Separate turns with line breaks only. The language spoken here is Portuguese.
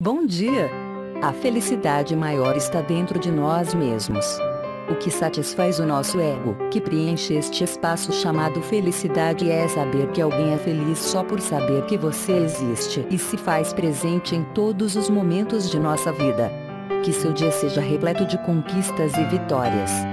Bom dia! A felicidade maior está dentro de nós mesmos. O que satisfaz o nosso ego, que preenche este espaço chamado felicidade, é saber que alguém é feliz só por saber que você existe e se faz presente em todos os momentos de nossa vida. Que seu dia seja repleto de conquistas e vitórias.